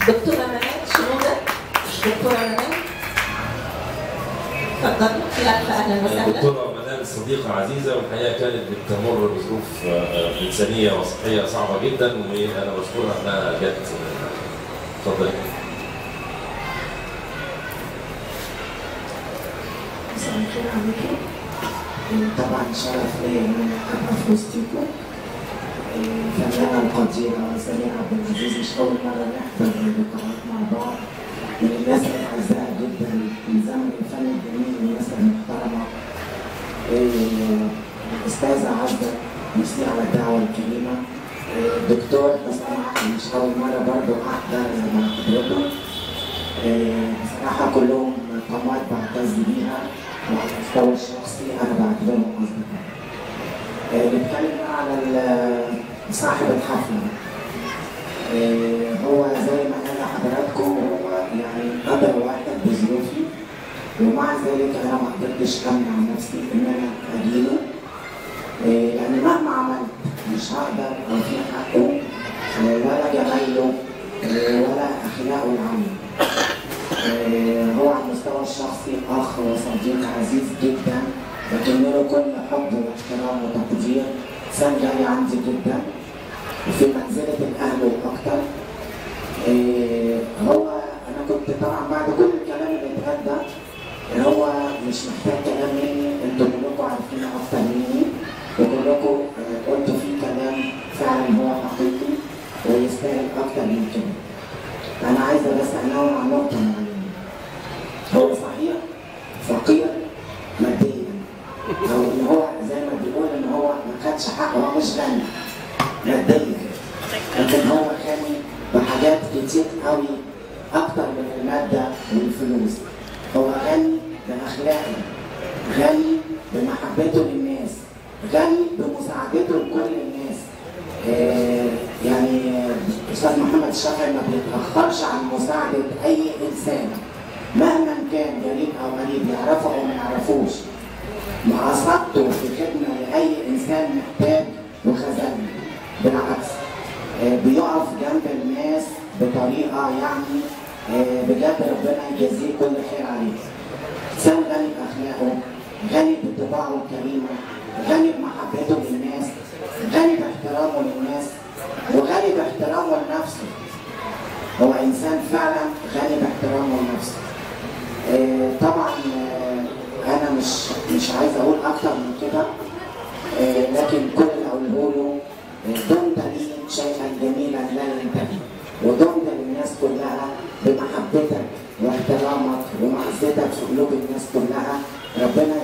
دكتورة منال شنو ده؟ دكتورة منال اتفضلي. يا ألف أهلا وسهلا. دكتورة منال صديقة عزيزة، والحقيقة كانت بتمر بظروف إنسانية وصحية صعبة جدا، وأنا بشكرها إنها جت. اتفضلي. مساء الخير عليكم. طبعا شرف ليا ان انا ابقى في وسطكم. الفنانة القديرة سميرة عبد العزيز مش أول مرة نحضر لقاءات مع بعض، من الناس الأعزاء جدا من زمن الفن الجميل، الناس المحترمة. الأستاذة عزة ميرسي على الدعوة الكريمة. الدكتور حسام مش أول مرة برضه أحضر مع حضرته. بصراحة كلهم طماط بعتز بيها، وعلى المستوى الشخصي أنا بعتبرهم أصدقاء. نتكلم على صاحب الحفلة. هو زي ما قال حضراتكم، هو يعني قدر واحد بظروفي، ومع ذلك أنا ما قدرتش أمنع نفسي إن أنا أجيله، لأن مهما عملت مش هقدر أوفي حقه ولا جمايله ولا أخلاقه العامة. هو على المستوى الشخصي أخ وصديق عزيز جدا، بكن له كل حب واحترام وتقدير. إنسان غالي عندي جدا وفي منزلة الأهل والأكثر. هو أنا كنت طبعا بعد كل الكلام اللي اتقال ده، هو مش محتاج كلام مني، انتوا كلكم عارفين أكتر مني، وكلكم قلتوا فيه كلام فعلا هو حقيقي ويستاهل أكتر من كده. أنا عايزة بس أنوه على نقطة معينة. هو صحيح فقير ماديا، أو إن هو زي ما بيقول إن هو ما خدش حقه، هو مش غني ماديا، لكن هو غني بحاجات كتير قوي أكتر من المادة والفلوس. هو غني بأخلاقه، غني بمحبته للناس، غني بمساعدته لكل الناس. يعني أستاذ محمد الشافعي ما بيتأخرش عن مساعدة أي إنسان مهما كان غريب أو غريب، يعرفه أو ما يعرفوش. معاصرته في خدمة لأي إنسان محتاج وخزان، بالعكس بيقف جنب الناس بطريقة يعني بجد ربنا يجازيه كل خير عليه. إنسان غني بأخلاقه، غني بطباعه الكريمة، غني بمحبته للناس، غني باحترامه للناس، وغني باحترامه لنفسه. هو إنسان فعلا غني باحترامه لنفسه. طبعا أنا مش عايز أقول أكتر من كده، لكن كل اللي أقوله له دمت لي شيئا جميلا لا ينتهي، ودمت للناس كلها بمحبتك واحترامك ومعزتك في قلوب الناس كلها. ربنا